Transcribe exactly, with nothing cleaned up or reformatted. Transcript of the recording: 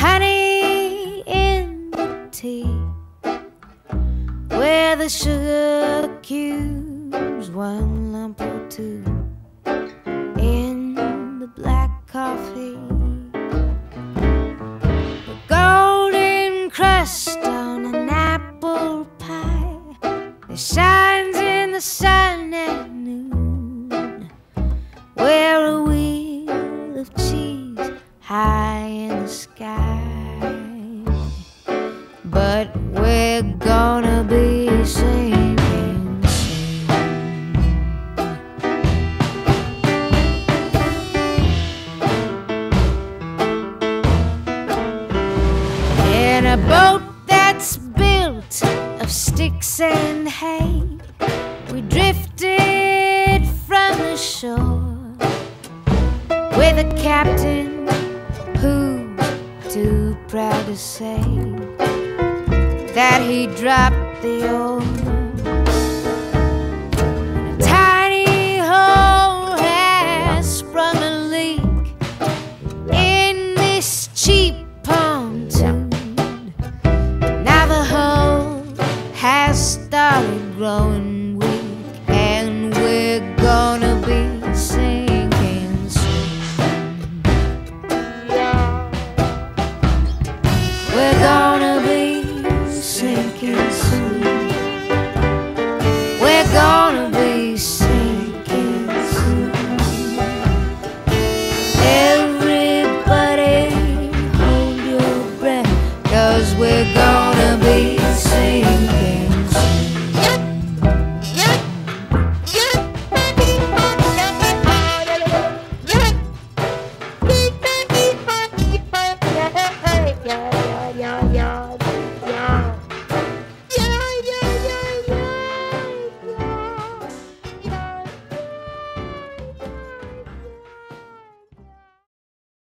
honey in the tea, where the sugar cubes one lump or two in the black coffee, the golden crust on an apple pie that shines in the sun at noon, where a wheel of cheese high in the sky. But we're gonna be singing soon. In a boat that's built of sticks and hay, we drifted from the shore with a captain who's too proud to say that he dropped the old